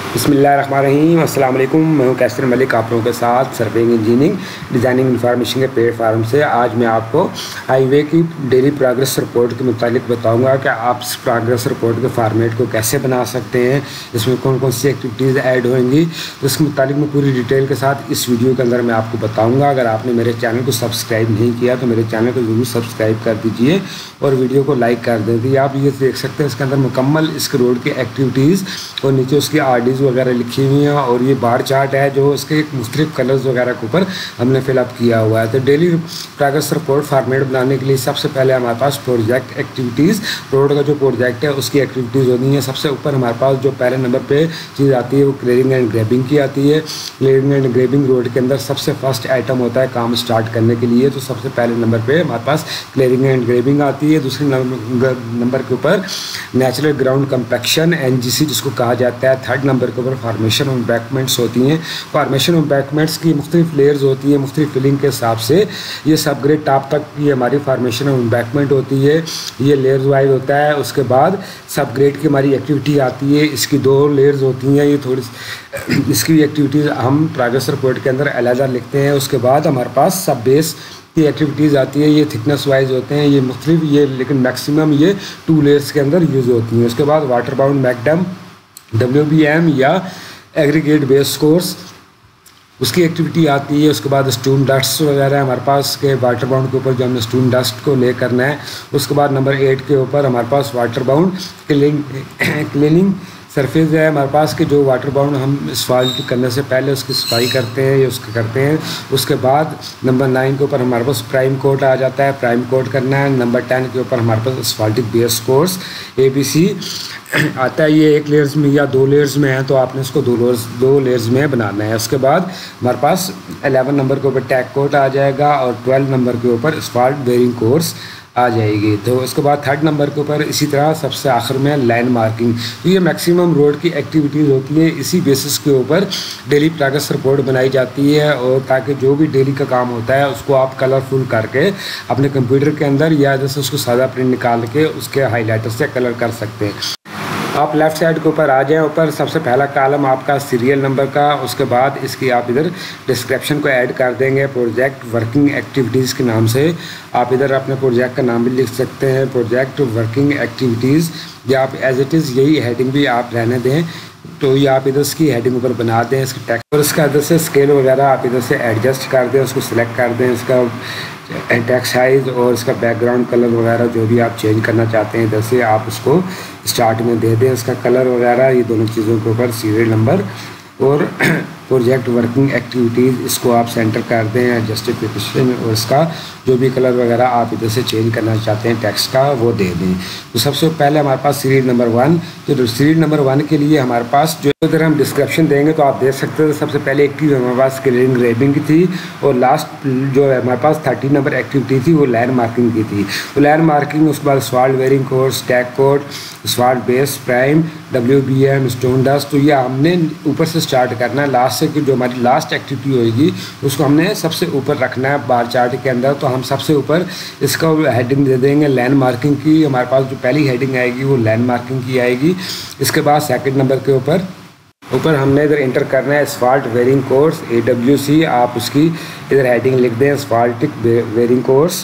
बिस्मिल्लाहिर्रहमानिर्रहीम। अस्सलाम वालेकुम। मैं हूं कैसर मलिक, आप लोगों के साथ सर्वेइंग इंजीनियरिंग डिज़ाइनिंग इंफॉर्मेशन के प्लेटफार्म से। आज मैं आपको हाईवे की डेली प्रोग्रेस रिपोर्ट के मुतालिक बताऊंगा कि आप इस प्रोग्रेस रिपोर्ट के फॉर्मेट को कैसे बना सकते हैं, इसमें कौन कौन सी एक्टिविटीज़ ऐड होंगी। तो इसके मुतालिक मैं पूरी डिटेल के साथ इस वीडियो के अंदर मैं आपको बताऊँगा। अगर आपने मेरे चैनल को सब्सक्राइब नहीं किया तो मेरे चैनल को ज़रूर सब्सक्राइब कर दीजिए और वीडियो को लाइक कर दीजिए। आप ये देख सकते हैं इसके अंदर मुकम्मल इसके रोड की एक्टिविटीज़ और नीचे उसकी आरडीज़ वगैरह लिखी हुई हैं और ये बार चार्ट है जो इसके मुख्तलिफ कलर्स वगैरह के ऊपर हमने फिलअप किया हुआ है। तो डेली प्रोग्रेस रिपोर्ट फॉर्मेट बनाने के लिए सबसे पहले हमारे पास प्रोजेक्ट एक्टिविटीज़, रोड का जो प्रोजेक्ट है उसकी एक्टिविटीज़ होनी है। सबसे ऊपर हमारे पास जो पहले नंबर पे चीज़ आती है वो क्लियरिंग एंड ग्रैबिंग की आती है। क्लियरिंग एंड ग्रैबिंग रोड के अंदर सबसे फर्स्ट आइटम होता है काम स्टार्ट करने के लिए। तो सबसे पहले नंबर पे हमारे पास क्लियरिंग एंड ग्रैबिंग आती है। दूसरे नंबर के ऊपर नेचुरल ग्राउंड कंपैक्शन NGC जिसको कहा जाता है। थर्ड नंबर के ऊपर फार्मेशन ऑफ एम्बैंकमेंट्स होती हैं। फार्मेशन ऑफ एम्बैंकमेंट्स की मुख्तलिफ लेयर्स होती हैं मुख्तलिफ फिलिंग के हिसाब से। ये सब ग्रेड टॉप तक ये हमारी फार्मेशन ऑफ एम्बैंकमेंट होती है, ये लेयर्स वाइज होता है। उसके बाद सब ग्रेड की हमारी एक्टिविटी आती है, इसकी 2 लेयर्स होती हैं। ये थोड़ी इसकी एक्टिविटीज़ हम प्रोग्रेस रिपोर्ट के अंदर अलग लिखते हैं। उसके बाद हमारे पास सब बेस की एक्टिविटीज़ आती है, ये थिकनेस वाइज होते हैं, ये मुख्तलिफ ये लेकिन मैक्सिमम ये 2 लेयर्स के अंदर यूज़ होती हैं। उसके बाद वाटर बाउंड मैकडम WBM या एग्रीगेट बेस कोर्स उसकी एक्टिविटी आती है। उसके बाद स्टोन डस्ट वगैरह हमारे पास के वाटर बाउंड के ऊपर जो हमने स्टोन डस्ट को ले करना है। उसके बाद नंबर 8 के ऊपर हमारे पास वाटर बाउंड क्लीनिंग सरफेस है हमारे पास के जो वाटर बाउंड हम असफाल्ट करने से पहले उसकी सफाई करते हैं, ये उसके करते हैं। उसके बाद नंबर 9 के ऊपर हमारे पास प्राइम कोट आ जाता है, प्राइम कोट करना है। नंबर 10 के ऊपर हमारे पास असफाल्टिक बेस कोर्स ABC आता है। ये 1 लेयर्स में या 2 लेयर्स में है तो आपने इसको 2 लेयर्स में बनाना है। उसके बाद हमारे पास 11 नंबर के ऊपर टैग कोट आ जाएगा और 12 नंबर के ऊपर असफाल्ट बेयरिंग कोर्स आ जाएगी। तो उसके बाद 3rd नंबर के ऊपर इसी तरह सबसे आखिर में लाइन मार्किंग। तो ये मैक्सिमम रोड की एक्टिविटीज़ होती है, इसी बेसिस के ऊपर डेली प्रोग्रेस रिपोर्ट बनाई जाती है। और ताकि जो भी डेली का काम होता है उसको आप कलरफुल करके अपने कंप्यूटर के अंदर या जैसे उसको सादा प्रिंट निकाल के उसके हाईलाइटर से कलर कर सकते हैं। आप लेफ़्ट साइड के ऊपर आ जाएं। ऊपर सबसे पहला कॉलम आपका सीरियल नंबर का, उसके बाद इसकी आप इधर डिस्क्रिप्शन को ऐड कर देंगे प्रोजेक्ट वर्किंग एक्टिविटीज़ के नाम से। आप इधर अपने प्रोजेक्ट का नाम भी लिख सकते हैं, प्रोजेक्ट वर्किंग एक्टिविटीज़, या आप एज इट इज़ यही हेडिंग भी आप रहने दें। तो ये आप इधर इसकी हेडिंग ऊपर बना दें, इसकी टेक्स्ट और इसका इधर से स्केल वगैरह आप इधर से एडजस्ट कर दें, उसको सिलेक्ट कर दें, इसका टेक्स्ट साइज़ और इसका बैकग्राउंड कलर वगैरह जो भी आप चेंज करना चाहते हैं इधर से आप उसको स्टार्ट में दे दें। इसका कलर वगैरह ये दोनों चीज़ों के ऊपर सीरियल नंबर और प्रोजेक्ट वर्किंग एक्टिविटीज़ इसको आप सेंटर कर दें, जस्टिफिकेशन और इसका जो भी कलर वगैरह आप इधर से चेंज करना चाहते हैं टेक्स्ट का वो दे दें। तो सबसे पहले हमारे पास सीरीज नंबर 1, तो सीरीज नंबर 1 के लिए हमारे पास जो इधर हम डिस्क्रिप्शन देंगे तो आप देख सकते हैं सबसे पहले एक्टिव हमारे पास क्लियरिंग ग्रैबिंग की थी और लास्ट जो है हमारे पास 30 नंबर एक्टिविटी थी वो लाइन मार्किंग की थी। तो लाइन मार्किंग उसके बाद asphalt bearing course, tack coat, asphalt base, prime, WBM, stone dust. तो ये हमने ऊपर से स्टार्ट करना है, लास्ट से कि जो हमारी लास्ट एक्टिविटी होगी उसको हमने सबसे ऊपर रखना है बार चार्ट के अंदर। तो हम सबसे ऊपर इसका हेडिंग दे देंगे लैंड मार्किंग की। हमारे पास जो पहली हेडिंग आएगी वो लैंड मार्किंग की आएगी। इसके बाद 2nd नंबर के ऊपर हमने इधर इंटर करना है असफाल्ट बेयरिंग कोर्स AWC। आप उसकी इधर हेडिंग लिख दें असफाल्टिक बेयरिंग कोर्स,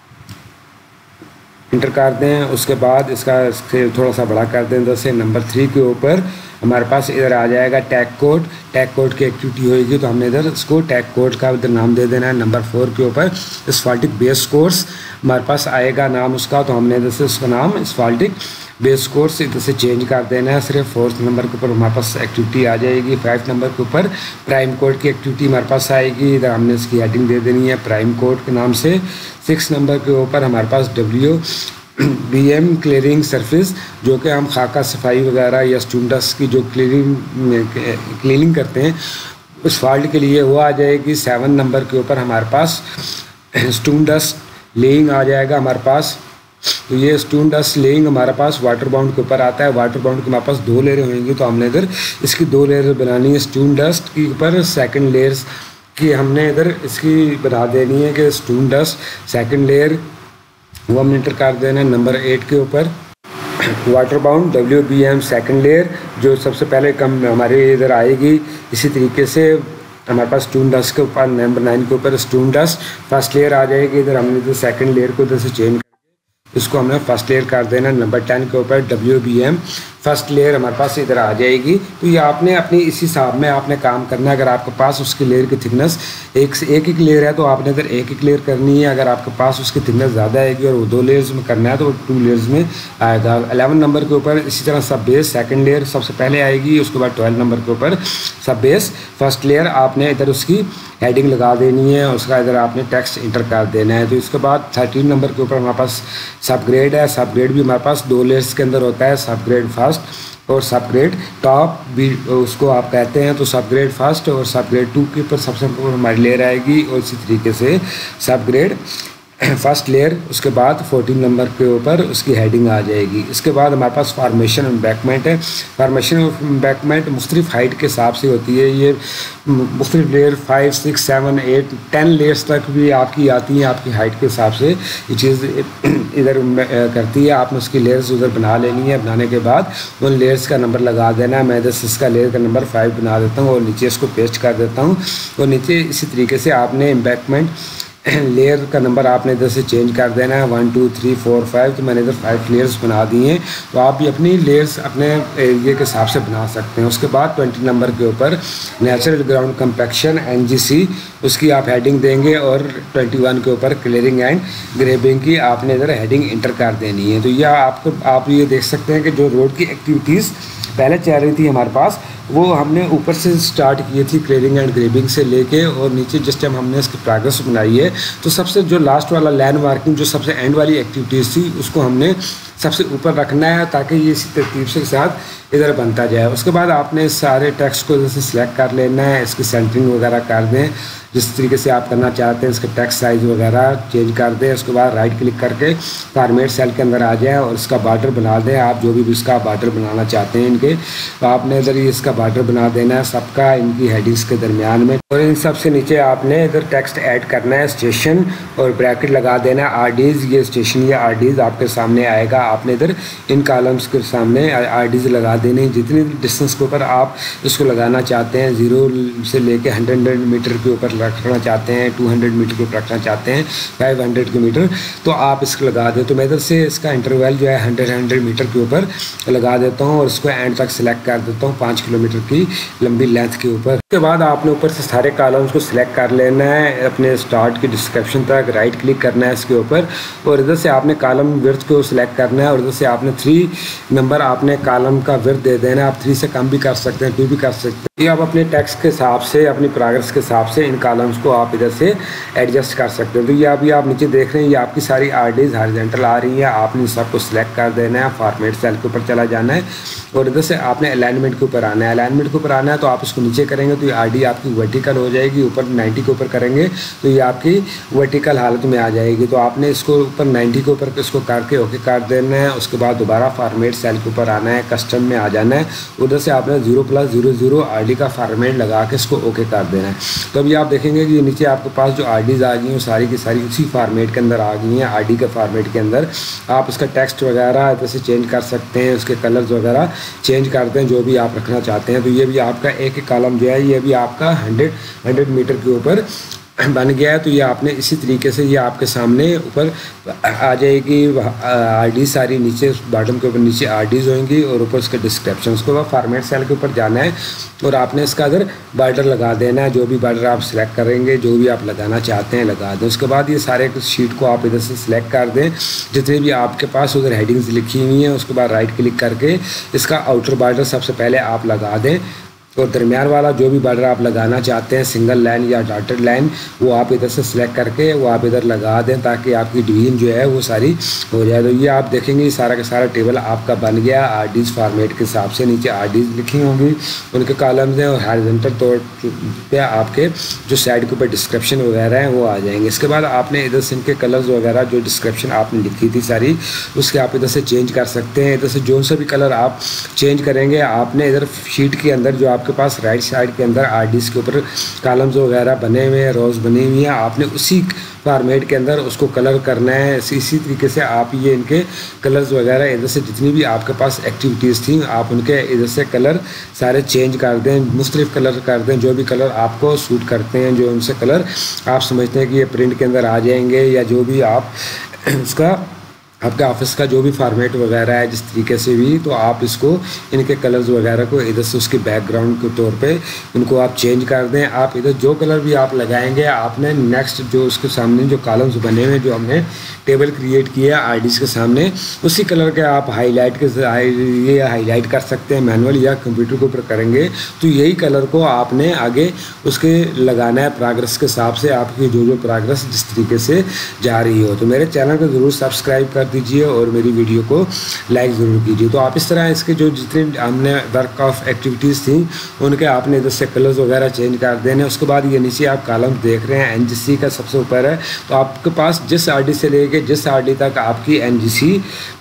इंटर कर दें। उसके बाद इसका थोड़ा सा बड़ा कर दें। जैसे नंबर 3 के ऊपर हमारे पास इधर आ जाएगा टैग कोड, टैग कोड की एक्टिविटी होगी तो हमने इधर इसको टैग कोड का इधर नाम दे देना है। नंबर 4 के ऊपर असफाल्टिक बेस कोर्स हमारे पास आएगा नाम उसका, तो हमने इधर से उसका नाम असफाल्टिक बेस कोर्स इधर से चेंज कर देना है। सिर्फ 4th नंबर के ऊपर हमारे पास एक्टिविटी आ जाएगी। 5th नंबर के ऊपर प्राइम कोड की एक्टिविटी हमारे पास आएगी, इधर हमने इसकी हेडिंग दे देनी है प्राइम कोड के नाम से। 6th नंबर के ऊपर हमारे पास WBM क्लियरिंग सरफेस जो कि हम खाका सफाई वगैरह या स्टोन डस्ट की जो क्लीनिंग करते हैं उस फॉल्ट के लिए वो आ जाएगी। 7 नंबर के ऊपर हमारे पास स्टोन डस्ट लेइंग आ जाएगा हमारे पास। तो ये स्टोन डस्ट लेइंग हमारे पास वाटर बाउंड के ऊपर आता है। वाटर बाउंड के हमारे पास 2 लेयर होंगी तो हमने इधर इसकी 2 लेयर बनानी है। स्टोन डस्ट के ऊपर 2nd लेयर्स की हमने इधर इसकी बना देनी है कि स्टोन डस्ट 2nd लेयर वो हम इंटर कर देना है नंबर 8 के ऊपर। Water bound WBM second layer जो सबसे पहले कम हमारे इधर आएगी। इसी तरीके से हमारे पास स्टोन डस्ट के ऊपर नंबर 9 के ऊपर स्टोन डस्ट फर्स्ट लेयर आ जाएगी। इधर हमने जो सेकंड लेयर को इधर से चेंज इसको हमने फर्स्ट लेयर कर देना। नंबर 10 के ऊपर WBM फर्स्ट लेयर हमारे पास इधर आ जाएगी। तो ये आपने अपनी इस हिसाब में आपने काम करना है। अगर आपके पास उसकी लेयर की थिकनेस एक ही लेयर है तो आपने इधर एक लेयर करनी है। अगर आपके पास उसकी थिकनेस ज़्यादा आएगी और वो 2 लेयर्स में करना है तो वो 2 लेयर्स में आएगा। 11 नंबर के ऊपर इसी तरह सब बेस सेकेंड लेयर सबसे पहले आएगी। उसके बाद 12 नंबर के ऊपर सब बेस फर्स्ट लेयर आपने इधर उसकी हेडिंग लगा देनी है। उसका इधर आपने टेक्स्ट इंटर कर देना है। तो इसके बाद 13 नंबर के ऊपर हमारे पास सब ग्रेड है। सब ग्रेड भी हमारे पास 2 लेयर्स के अंदर होता है। सब ग्रेड फर्स्ट और सब ग्रेड टॉप भी उसको आप कहते हैं। तो सब ग्रेड फर्स्ट और सब ग्रेड 2 के ऊपर सबसे हमारी लेयर आएगी। और इसी तरीके से सब ग्रेड फर्स्ट लेयर उसके बाद 14 नंबर के ऊपर उसकी हेडिंग आ जाएगी। इसके बाद हमारे पास फार्मेशन एम्बैकमेंट है। फार्मेशन एम्बैकमेंट मुख्तलिफ हाइट के हिसाब से होती है। ये मुख्तलिफ लेयर 5, 6, 7, 8, 10 लेयर्स तक भी आपकी आती हैं। आपकी हाइट के हिसाब से ये चीज़ इधर करती है। आपने उसकी लेयर्स उधर बना लेनी है। बनाने के बाद उन लेयर्स का नंबर लगा देना है। मैं इधर से इसका लेयर का नंबर 5 बना देता हूँ और नीचे इसको पेस्ट कर देता हूँ। और नीचे इसी तरीके से आपने एम्बैकमेंट लेयर का नंबर आपने इधर से चेंज कर देना है 1 2 3 4 5। तो मैंने इधर 5 लेयर्स बना दी हैं। तो आप भी अपनी लेयर्स अपने एरिया के हिसाब से बना सकते हैं। उसके बाद 20 नंबर के ऊपर नेचुरल ग्राउंड कंपैक्शन NGC उसकी आप हेडिंग देंगे। और 21 के ऊपर क्लियरिंग एंड ग्रेबिंग की आपने इधर हेडिंग इंटर कर देनी है। तो यह आप ये देख सकते हैं कि जो रोड की एक्टिविटीज़ पहले चल रही थी हमारे पास वो हमने ऊपर से स्टार्ट की थी क्लियरिंग एंड ग्रेबिंग से लेके और नीचे जिस टाइम हमने इसकी प्रोग्रेस बनाई है तो सबसे जो लास्ट वाला लैंड मार्किंग जो सबसे एंड वाली एक्टिविटीज़ थी उसको हमने सबसे ऊपर रखना है ताकि ये इसी तरतीब से साथ इधर बनता जाए। उसके बाद आपने सारे टेक्स्ट को जैसे सिलेक्ट कर लेना है। इसकी सेंटरिंग वगैरह कर दें जिस तरीके से आप करना चाहते हैं। इसका टेक्स्ट साइज़ वगैरह चेंज कर दें। उसके बाद राइट क्लिक करके फॉर्मेट सेल के अंदर आ जाए और इसका बॉर्डर बना दें। आप जो भी इसका बॉर्डर बनाना चाहते हैं इनके तो आपने इधर ये इसका बॉर्डर बना देना है सबका इनकी हेडिंग्स के दरमियान में। और इन सब से नीचे आपने इधर टेक्स्ट ऐड करना है स्टेशन और ब्रैकेट लगा देना है RDs। ये स्टेशन या RDs आपके सामने आएगा। आपने इधर इन कॉलम्स के सामने RDs लगा देने। जितनी डिस्टेंस के ऊपर आप इसको लगाना चाहते हैं 0 से लेके 100 मीटर के ऊपर रखना चाहते हैं 200 मीटर के ऊपर रखना चाहते हैं 500 मीटर तो आप इसको लगा दें। तो मैं इधर से इसका इंटरवल जो है 100 मीटर के ऊपर लगा देता हूँ और इसको एंड तक सिलेक्ट कर देता हूँ 5 किलोमीटर की लंबी लेंथ के ऊपर। उसके बाद आपने ऊपर से सारे कॉलम्स को सिलेक्ट कर लेना है अपने स्टार्ट की डिस्क्रिप्शन तक राइट क्लिक करना है इसके ऊपर और इधर से आपने कॉलम विड्थ को सिलेक्ट करना है और इधर से आपने 3 नंबर आपने कॉलम का विड्थ दे देना है। आप 3 से कम भी कर सकते हैं 2 भी कर सकते हैं। ये आप अपने टेक्स्ट के हिसाब से अपनी प्रोग्रेस के हिसाब से इन कॉलम्स को आप इधर से एडजस्ट कर सकते हैं। तो ये अभी आप नीचे देख रहे हैं ये आपकी सारी RDs हॉरिजॉन्टल आ रही है। आपने सबको सिलेक्ट कर देना है फॉर्मेट सेल के ऊपर चला जाना है और इधर से आपने अलाइनमेंट के ऊपर आना है। अलाइनमेंट के ऊपर आना है तो आप इसको नीचे करेंगे तो ये RD आपकी वर्टिकल हो जाएगी। ऊपर 90 के ऊपर करेंगे तो ये आपकी वर्टिकल हालत में आ जाएगी। तो आपने इसको ऊपर 90 के ऊपर इसको करके ओके कर देना है। उसके बाद दोबारा फॉर्मेट सेल के ऊपर आना है कस्टम में आ जाना है। उधर से आपने 0+00 RD का फॉर्मेट लगा के इसको ओके कर देना है। तो अभी आप देखेंगे कि नीचे आपके पास जो RDs आ गई हैं वो सारी की सारी उसी फॉर्मेट के अंदर आ गई हैं। RD के फॉर्मेट के अंदर आप इसका टेक्स्ट वगैरह इधर से चेंज कर सकते हैं। उसके कलर्स वगैरह चेंज करते हैं जो भी आप रखना चाहते हैं। तो ये भी आपका एक कॉलम जो है ये भी आपका 100 मीटर के ऊपर बन गया है। तो ये आपने इसी तरीके से ये आपके सामने ऊपर आ जाएगी RD सारी नीचे बॉटम के ऊपर नीचे RDs होंगी और ऊपर उसके डिस्क्रिप्शन उसको बाद फॉर्मेट सेल के ऊपर जाना है और आपने इसका इधर बॉर्डर लगा देना है। जो भी बॉर्डर आप सिलेक्ट करेंगे जो भी आप लगाना चाहते हैं लगा दें। उसके बाद ये सारे शीट को आप इधर से सिलेक्ट कर दें जितने भी आपके पास उधर हेडिंग्स लिखी हुई हैं। उसके बाद राइट क्लिक करके इसका आउटर बॉर्डर सबसे पहले आप लगा दें और दरमियान वाला जो भी बॉर्डर आप लगाना चाहते हैं सिंगल लाइन या डॉटेड लाइन वो आप इधर से सिलेक्ट करके वो आप इधर लगा दें ताकि आपकी डिवीजन जो है वो सारी हो जाए। तो ये आप देखेंगे सारा का सारा टेबल आपका बन गया RDs फॉर्मेट के हिसाब से। नीचे RDs लिखी होंगी उनके कॉलम्स हैं और हॉरिजॉन्टल तौर पे आपके जो साइड के ऊपर डिस्क्रिप्शन वगैरह हैं वो आ जाएंगे। इसके बाद आपने इधर से इनके कलर्स वगैरह जो डिस्क्रिप्शन आपने लिखी थी सारी उसके आप इधर से चेंज कर सकते हैं। इधर से जो सा भी कलर आप चेंज करेंगे आपने इधर शीट के अंदर जो आपके पास राइट साइड के अंदर आरडीज के ऊपर कॉलम्स वगैरह बने हुए हैं, रोज बनी हुई हैं, आपने उसी फॉर्मेट के अंदर उसको कलर करना है। इसी तरीके से आप ये इनके कलर्स वगैरह इधर से जितनी भी आपके पास एक्टिविटीज़ थी आप उनके इधर से कलर सारे चेंज कर दें, मुख्तलिफ कलर कर दें, जो भी कलर आपको सूट करते हैं, जो उनसे कलर आप समझते हैं कि ये प्रिंट के अंदर आ जाएंगे, या जो भी आप उसका आपके ऑफिस का जो भी फॉर्मेट वगैरह है जिस तरीके से भी, तो आप इसको इनके कलर्स वगैरह को इधर से उसके बैकग्राउंड के तौर पे उनको आप चेंज कर दें। आप इधर जो कलर भी आप लगाएंगे आपने नेक्स्ट जो उसके सामने जो कॉलम्स बने हुए जो हमने टेबल क्रिएट किया है आरडीज के सामने, उसी कलर के आप ये हाईलाइट कर सकते हैं मैनुअल या कंप्यूटर के ऊपर करेंगे तो यही कलर को आपने आगे उसके लगाना है प्रोग्रेस के हिसाब से, आपकी जो प्रोग्रेस जिस तरीके से जा रही हो। तो मेरे चैनल को ज़रूर सब्सक्राइब कर दीजिए और मेरी वीडियो को लाइक ज़रूर कीजिए। तो आप इस तरह इसके जो जितने हमने वर्क ऑफ एक्टिविटीज़ थी उनके आपने इधर से कलर्स वगैरह चेंज कर देने। उसके बाद ये नीचे आप कॉलम देख रहे हैं एनजीसी का सबसे ऊपर है, तो आपके पास जिस आरडी से लेके जिस आरडी तक आपकी एनजीसी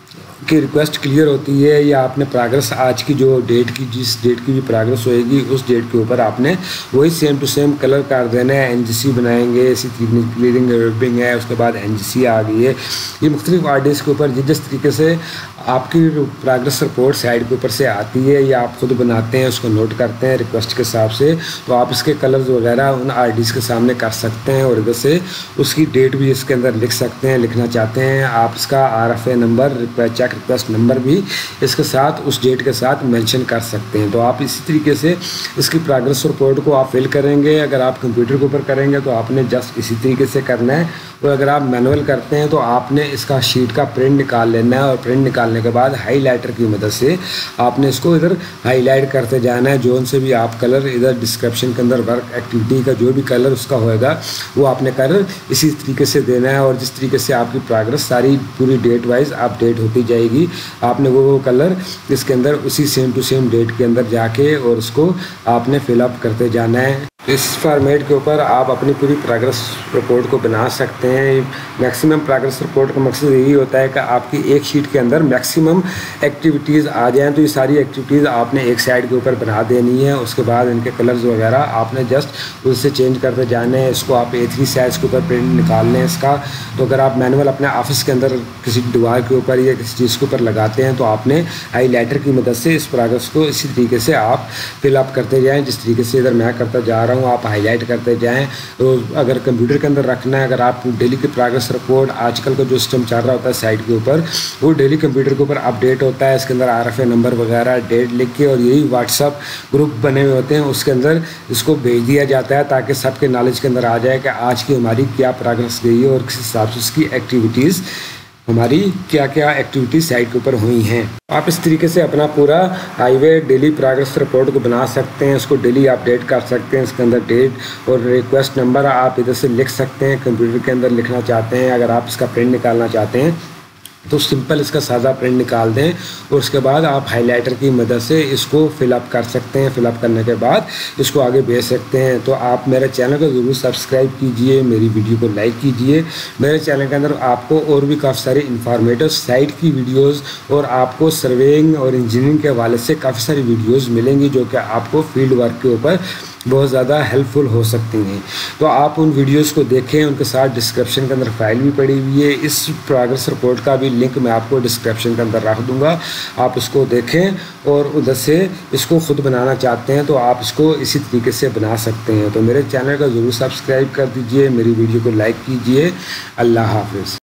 की रिक्वेस्ट क्लियर होती है या आपने प्रोग्रेस आज की जो डेट की जिस डेट की भी प्रोग्रेस होएगी उस डेट के ऊपर आपने वही सेम टू सेम कलर कर देना है। एनजीसी बनाएंगे, इसी क्लियरिंग रैपिंग है, उसके बाद एनजीसी आ गई है। ये मुख्तलिफ आरडीज के ऊपर जिस तरीके से आपकी प्रोग्रेस रिपोर्ट साइड के ऊपर से आती है या आप खुद बनाते हैं उसको नोट करते हैं रिक्वेस्ट के हिसाब से, तो आप इसके कलर्स वगैरह उन आरडीज के सामने कर सकते हैं और इधर से उसकी डेट भी इसके अंदर लिख सकते हैं, लिखना चाहते हैं आप इसका RFA number check request number भी इसके साथ उस डेट के साथ मेंशन कर सकते हैं। तो आप इसी तरीके से इसकी प्रोग्रेस रिपोर्ट को आप फिल करेंगे। अगर आप कंप्यूटर के ऊपर करेंगे तो आपने जस्ट इसी तरीके से करना है, और अगर आप मैनुअल करते हैं तो आपने इसका शीट का प्रिंट निकाल लेना है और प्रिंट निकालने के बाद हाईलाइटर की मदद से आपने इसको इधर हाईलाइट करते जाना है। जो उनसे भी आप कलर इधर डिस्क्रिप्शन के अंदर वर्क एक्टिविटी का जो भी कलर उसका होएगा वो आपने कलर इसी तरीके से देना है, और जिस तरीके से आपकी प्रोग्रेस सारी पूरी डेट वाइज अपडेट होती जाएगी आपने वो कलर इसके अंदर उसी सेम टू सेम डेट के अंदर जाके और उसको आपने फिलअप करते जाना है। इस फॉर्मेट के ऊपर आप अपनी पूरी प्रोग्रेस रिपोर्ट को बना सकते हैं। मैक्सिमम प्रोग्रेस रिपोर्ट का मकसद यही होता है कि आपकी एक शीट के अंदर मैक्सिमम एक्टिविटीज़ आ जाएं, तो ये सारी एक्टिविटीज़ आपने एक साइड के ऊपर बना देनी है। उसके बाद इनके कलर्स वगैरह आपने जस्ट उससे चेंज करते जाने हैं। इसको आप A3 साइज़ के ऊपर प्रिंट निकाल लें इसका। तो अगर आप मैनुअल अपने ऑफिस के अंदर किसी दीवार के ऊपर या किसी चीज़ के ऊपर लगाते हैं तो आपने हाईलाइटर की मदद से इस प्रोग्रेस को इसी तरीके से आप फिलअप करते जाएँ, जिस तरीके से इधर मैं करता जा रहा हूँ आप हाईलाइट करते जाएं। तो अगर कंप्यूटर के अंदर रखना है, अगर आप डेली की प्रोग्रेस रिपोर्ट आजकल का जो सिस्टम चल रहा होता है साइट के ऊपर वो डेली कंप्यूटर के ऊपर अपडेट होता है, इसके अंदर आरएफए नंबर वगैरह डेट लिख के और यही व्हाट्सअप ग्रुप बने हुए होते हैं उसके अंदर इसको भेज दिया जाता है ताकि सबके नॉलेज के अंदर आ जाए कि आज की हमारी क्या प्रोग्रेस गई है और किस हिसाब से उसकी एक्टिविटीज़ हमारी क्या क्या एक्टिविटीज साइट के ऊपर हुई हैं। आप इस तरीके से अपना पूरा हाईवे डेली प्रोग्रेस रिपोर्ट को बना सकते हैं, उसको डेली अपडेट कर सकते हैं। इसके अंदर डेट और रिक्वेस्ट नंबर आप इधर से लिख सकते हैं, कंप्यूटर के अंदर लिखना चाहते हैं। अगर आप इसका प्रिंट निकालना चाहते हैं तो सिंपल इसका सादा प्रिंट निकाल दें और उसके बाद आप हाईलाइटर की मदद से इसको फिलअप कर सकते हैं। फिलअप करने के बाद इसको आगे भेज सकते हैं। तो आप मेरे चैनल को ज़रूर सब्सक्राइब कीजिए, मेरी वीडियो को लाइक कीजिए। मेरे चैनल के अंदर आपको और भी काफ़ी सारी इंफॉर्मेटिव साइट की वीडियोज़ और आपको सर्वेइंग और इंजीनियरिंग के हवाले से काफ़ी सारी वीडियोज़ मिलेंगी जो कि आपको फील्ड वर्क के ऊपर बहुत ज़्यादा हेल्पफुल हो सकती हैं। तो आप उन वीडियोस को देखें, उनके साथ डिस्क्रिप्शन के अंदर फाइल भी पड़ी हुई है। इस प्रोग्रेस रिपोर्ट का भी लिंक मैं आपको डिस्क्रिप्शन के अंदर रख दूंगा, आप उसको देखें और उधर से इसको ख़ुद बनाना चाहते हैं तो आप इसको इसी तरीके से बना सकते हैं। तो मेरे चैनल को ज़रूर सब्सक्राइब कर दीजिए, मेरी वीडियो को लाइक कीजिए। अल्लाह हाफिज़।